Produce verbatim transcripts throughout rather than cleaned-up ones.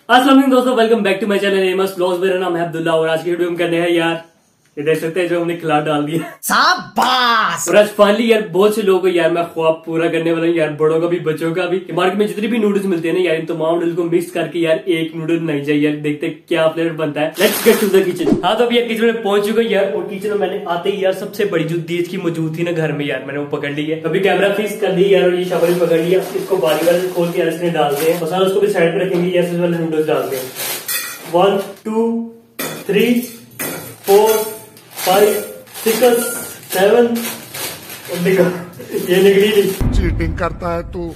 अस्सलाम वालेकुम दोस्तों, welcome back to my channel MS vlogs. मेरा नाम है अब्दुल्ला और आज की वीडियो में करने हैं यार, ये देख सकते हैं जो हमने खिला डाल दिया। शाबाश। और आज फाइनली यार बहुत से लोगों को यार मैं ख्वाब पूरा करने वाला हूँ यार, बड़ों का भी बच्चों का भी। मार्केट में जितने भी नूडल्स मिलते हैं ना यार, इन तमाम नूडल्स को मिक्स करके यार एक नूडल बनाई जाए यार, देखते हैं क्या फ्लेवर बनता है। Let's get to the kitchen. हाँ तो अभी यार किचन में पहुंच चुका यार, और किचन में मैंने आते ही यार सबसे बड़ी जो चीज की मौजूद थी ना घर में यार, मैंने वो पकड़ ली है। अभी कैमरा फिक्स कर दी यार, और ये शफल पकड़ लिया। इसको बारी बारी खोल के यार इसमें डालते हैं मसाला, उसको भी साइड पे रखेंगे यार, सबसे पहले नूडल्स डालते हैं। One two three four five six seven, ये निकली नहीं। चीटिंग करता है तू।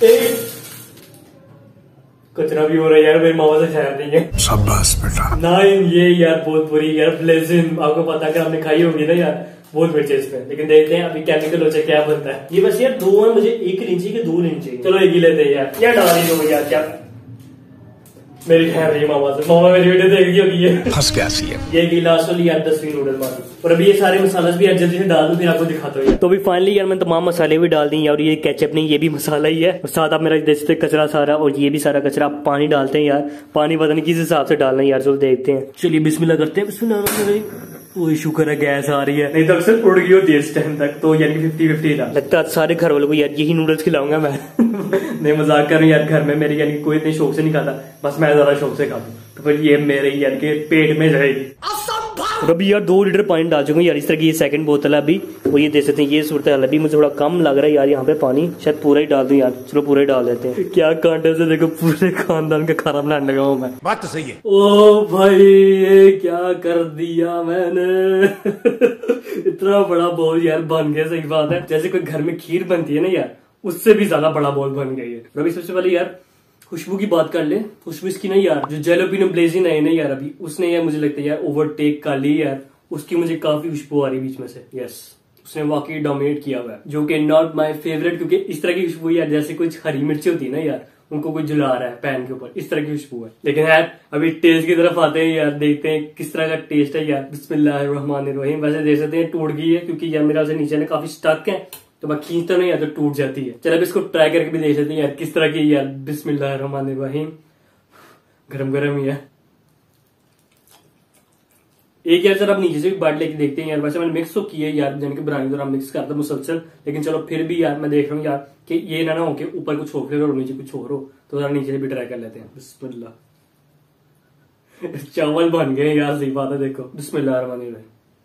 कचरा भी हो रहा है यार, मेरी मामा से खैर नहीं है। शाबाश बेटा। नाइन, ये यार बहुत बुरी यार ब्लेजिन, आपको पता है आपने खाई होगी ना यार, बहुत बचे इसमें। लेकिन देखते हैं अभी केमिकल हो क्या बनता है। ये बस यार दो है, मुझे एक लेनी चाहिए कि दो लेनी चाहिए। चलो एक ही लेते हैं यार, यार डाल ही दो यार। क्या मेरी खैर रही मामा से, मामा मेरी वीडियो देख रही होगी। ये फंस गया सी है। ये गिलास वाली यार दसवीं नूडल वाली। और अभी ये सारे मसाले भी यार जल्दी से डाल दूं, फिर आपको दिखाता हूँ। तो अभी फाइनली यार मैंने तमाम मसाले भी डाल दी, और ये केचप नहीं, ये भी मसाला ही है। और साथ आप मेरा जैसे कचरा सारा, और ये भी सारा कचरा आप पानी डालते हैं यार। पानी पता नहीं किस हिसाब से डालना है यार, चलो देखते हैं। चलिए बिस्मिल्लाह करते हैं। बिस्मिल्लाह। वो शुक्र है गैस आ रही है, नहीं तो अक्सर उड़ गई होती है इस टाइम तक। तो यानी फिफ्टी फिफ्टी था। लगता है सारे घर वालों को यार यही नूडल्स खिलाऊंगा मैं। नहीं मजाक कर रहा हूँ यार, घर में मेरे यानी कोई इतने शौक से नहीं खाता, बस मैं ज्यादा शौक से खाता हूँ। तो फिर ये मेरे यार के पेट में जाएगी। और अभी यार दो लीटर पानी डाल चुका हूँ यार, इस तरह की ये सेकंड बोतल है अभी। वो ये दे सकते हैं, ये सूरत हाल अभी मुझे थोड़ा कम लग रहा है यार यहाँ पे पानी, शायद पूरा ही डाल दूं यार। चलो पूरा ही डाल देते हैं। क्या कांटे से देखो, पूरे खानदान का खाना बनाने लगा हूँ मैं। बात तो सही है। ओ भाई ये क्या कर दिया मैंने। इतना बड़ा बोल यार बन गया, सही बात है। जैसे कोई घर में खीर बनती है ना यार, उससे भी ज्यादा बड़ा बोल बन गई है। अभी सबसे पहले यार खुशबू की बात कर ले। खुशबू इसकी नहीं यार, जो जैलोपिनो ब्लेजिन है ना यार, अभी उसने यार मुझे लगता है यार ओवरटेक कर ली यार। उसकी मुझे काफी खुशबू आ रही बीच में से। यस, उसने वाकई डोमिनेट किया हुआ है, जो कि नॉट माय फेवरेट। क्योंकि इस तरह की खुशबू यार, जैसे कुछ हरी मिर्ची होती है ना यार, उनको कोई जला रहा है पैन के ऊपर, इस तरह की खुशबू है। लेकिन यार अभी टेस्ट की तरफ आते हैं यार, देखते हैं किस तरह का टेस्ट है यार। बिस्मिल्लाहिर्रहमानिर्रहीम। वैसे देख सकते हैं टूट गई है, क्योंकि यार मेरा नीचे ना काफी स्टक है, तो मैं खींचता नहीं यार तो टूट जाती है। चलो अब इसको ट्राई करके भी देख लेते हैं यार किस तरह की यार। बिस्मिल्लाहिर्रहमानिर्रहीम। गरम गरम ही है। एक यार जरा आप नीचे से भी बाइट लेके देखते हैं यार। वैसे मैंने मिक्स तो किया है यार, जन के बनाने दौरान मिक्स करता मुसलसल, लेकिन चलो फिर भी यार मैं देख रहा हूँ यार कि ये ना ना हो के ऊपर कुछ हो फ्लेवर और नीचे कुछ और हो, तो जरा नीचे से भी ट्राई कर लेते हैं। बिस्मिल्लाह। चावल बन गए यार, सही बात है। देखो बिस्मिल्लाहिर्रहमानिर्रहीम।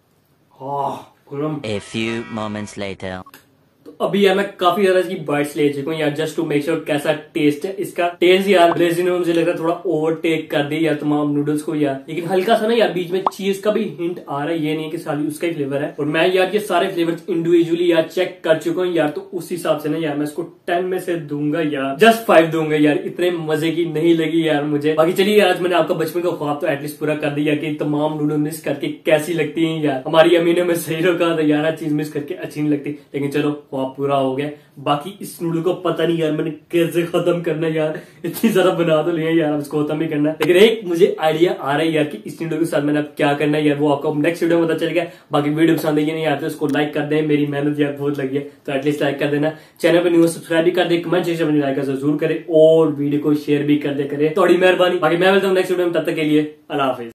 A few moments later. तो अभी यार मैं काफी ज्यादा इसकी बाइट्स ले चुका हूँ यार, जस्ट टू मेक श्योर कैसा टेस्ट है इसका। टेस्ट यार ब्लेजिन ने मुझे लग रहा है थोड़ा ओवरटेक कर दी यार तमाम नूडल्स को यार। लेकिन हल्का सा ना यार बीच में चीज का भी हिंट आ रहा है, ये नहीं कि साली उसका ही फ्लेवर है। और मैं यार ये सारे फ्लेवर्स इंडिविजुअली यार चेक कर चुका हूँ यार, तो उस हिसाब से ना यार मैं इसको टेन में से दूंगा यार, जस्ट फाइव दूंगा यार। इतने मजे की नहीं लगी यार मुझे। बाकी चलिए आज मैंने आपका बचपन का ख्वाब तो एटलीस्ट पूरा कर दिया कि तमाम नूडल मिस करके कैसी लगती है यार। हमारी अम्मी ने में सही रोका था यार, चीज मिस करके अच्छी नहीं लगती। लेकिन चलो ख्वाब पूरा हो गया। बाकी इस नूडल को पता नहीं यार मैंने कैसे खत्म करना है यार, इतनी ज्यादा बना तो लिया यार, इसको खत्म भी करना है। लेकिन एक मुझे आइडिया आ रहा है यार कि इस नूडल के साथ मैंने अब क्या करना है यार, वो आपको नेक्स्ट वीडियो में पता चलेगा। बाकी वीडियो पसंद है नहीं आते उसको लाइक कर दें, मेरी मेहनत यार बहुत लगी है तो एटलीस्ट लाइक कर देना। चैनल पर न्यू सब्सक्राइब भी कर दे, कमेंट सेक्शन में लाइक जरूर करे, और वीडियो को शेयर भी कर दे करे, थोड़ी मेहरबानी। बाकी मैं मिलता हूँ नेक्स्ट वीडियो में, तब तक के लिए अल्लाह हाफिज।